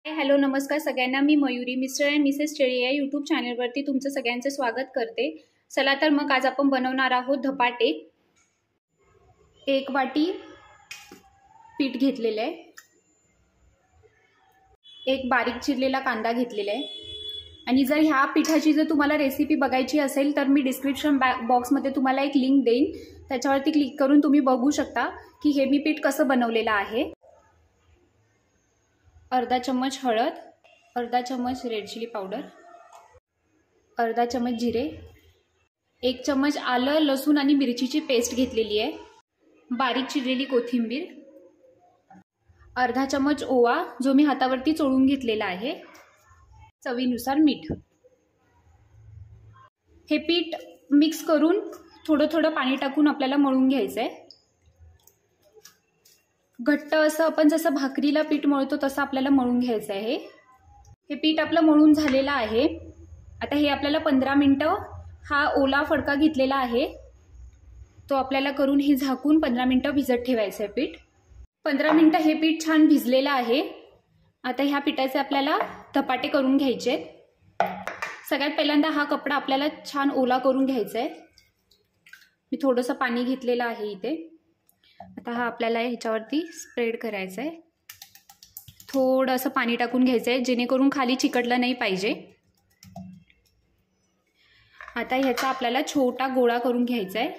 Hello नमस्कार सगळ्यांना। मी Mayuri mister and missus Cheli या यूट्यूब चॅनलवरती तुमचं सगळ्यांचं स्वागत करते। चला तर मग आज आपण बनवणार आहोत धपाटे। एक वाटी पीठ घेतलेलं आहे, एक बारीक चिरलेला कांदा घेतलेला आहे। आणि जर ह्या पिठाची जर तुम्हाला रेसिपी बघायची असेल तर मी डिस्क्रिप्शन बॉक्समध्ये तुम्हाला एक लिंक देईन, त्याच्यावरती क्लिक करून तुम्ही बघू शकता की हे मी पीठ कसं बनवलेलं आहे। अर्धा चम्मच हळद, अर्धा चम्मच रेड चिली पावडर, अर्धा चम्मच जिरे, एक चम्मच आलं लसूण आणि मिरचीची पेस्ट घेतलेली आहे, बारीक चिरलेली कोथिंबीर, अर्धा चम्मच ओवा जो मी हातावरती चोळून घेतलेला आहे, चवीनुसार मीठ। हे पीठ मिक्स करून थोडं थोडं पाणी टाकून आपल्याला मळून घ्यायचं आहे। घट्ट असं आपण जसं भाकरीला पीठ मळतो तसं आपल्याला मळून घ्यायचं आहे। हे पीठ आपलं मळून झालेलं आहे। आता हे आपल्याला 15 मिनिटं हा ओला फडका घेतलेला आहे तो आपल्याला करून हे झाकून 15 मिनिटं भिजत ठेवायचं आहे पीठ। 15 मिनिटं हे पीठ छान भिजलेलं आहे। आता ह्या पिठाचे आपल्याला धपाटे करून घ्यायचे आहेत। सगळ्यात पहिल्यांदा हा कपडा आपल्याला छान ओला करून घ्यायचा आहे। मी थोडंसं पाणी घेतलेलं आहे इथे। आता हा आपल्याला ह्याच्यावरती स्प्रेड करायचा आहे। थोडं असं पाणी टाकून घ्यायचं आहे जेणेकरून खाली चिकटलं नाही पाहिजे। आता ह्याचा आपल्याला छोटा गोळा करून घ्यायचा आहे।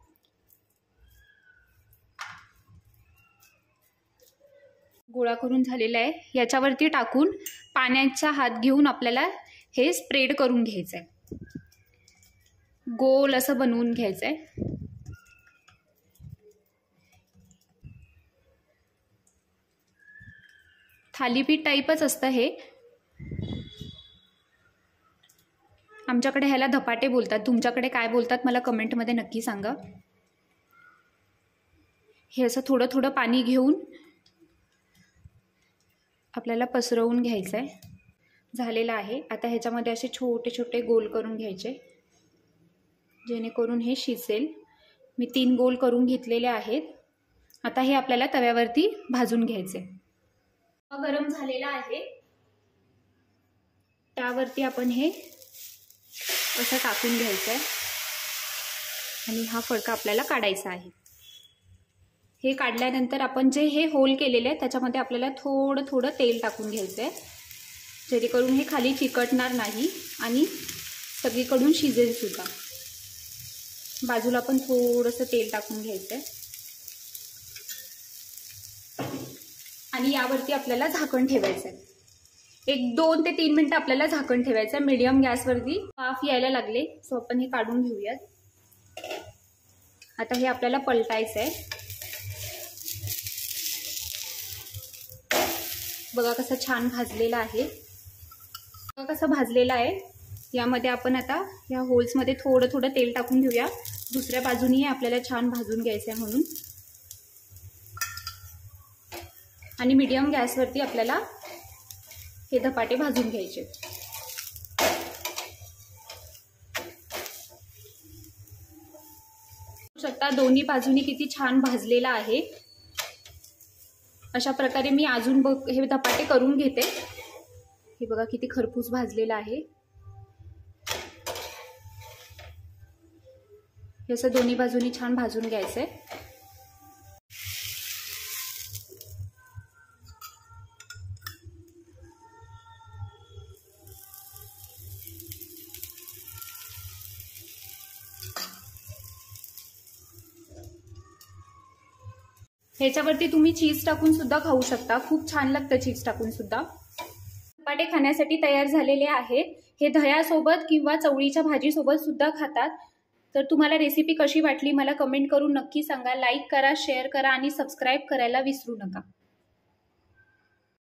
गोळा करून झालेला आहे, याच्यावरती टाकून पाण्याचा हात घेऊन आपल्याला हे स्प्रेड करून घ्यायचं आहे। गोल असं बनवून घ्यायचं आहे। थालीपीठ टाईपच असतं हे। आमच्याकडे ह्याला धपाटे बोलतात, तुमच्याकडे काय बोलतात मला कमेंटमध्ये नक्की सांगा। हे असं थोडं थोडं पाणी घेऊन आपल्याला पसरवून घ्यायचं आहे। झालेलं आहे। आता ह्याच्यामध्ये असे छोटे छोटे गोल करून घ्यायचे जेणेकरून हे शिजेल। मी 3 गोल करून घेतलेले आहेत। आता हे आपल्याला तव्यावरती भाजून घ्यायचे। गरम झालेला आहे, त्यावरती आपण हे असं टाकून घ्यायचं आहे आणि हा फडका आपल्याला काढायचा आहे। हे काढल्यानंतर आपण जे हे होल केलेले आहे त्याच्यामध्ये आपल्याला थोडं थोडं तेल टाकून घ्यायचं आहे जेणेकरून हे खाली चिकटणार नाही आणि सगळीकडून शिजेल सुद्धा। बाजूला पण थोडंसं तेल टाकून घ्यायचं आहे आणि यावरती आपल्याला झाकण ठेवायचं आहे। एक 2 ते 3 मिनिटं आपल्याला झाकण ठेवायचं आहे मीडियम गॅसवरती। वाफ यायला लागले सो आपण हे काढून घेऊयात। आता हे आपल्याला पलटायचं आहे। बघा कसं छान भाजलेलं आहे, बघा कसं भाजलेलं आहे। यामध्ये आपण आता या होल्समध्ये थोडं थोडं तेल टाकून घेऊया, दुसऱ्या बाजूनेही आपल्याला छान भाजून घ्यायचं आहे म्हणून। आणि मीडियम गॅसवरती आपल्याला हे धपाटे भाजून घ्यायचे। शकता दोन्ही बाजूनी किती छान भाजलेला आहे। अशा प्रकारे मी अजून हे धपाटे करून घेते। हे बघा किती खरपूस भाजलेला आहे। हे असं दोन्ही बाजूनी छान भाजून घ्यायचंय। ह्याच्यावरती तुम्ही चीज टाकून सुद्धा खाऊ शकता, खूप छान लागतं चीज टाकून सुद्धा। धपाटे खाण्यासाठी तयार झालेले आहेत। हे दह्यासोबत किंवा चवळीच्या भाजीसोबत सुद्धा खातात। तर तुम्हाला रेसिपी कशी वाटली मला कमेंट करून नक्की सांगा। लाईक करा, शेअर करा आणि सबस्क्राईब करायला विसरू नका।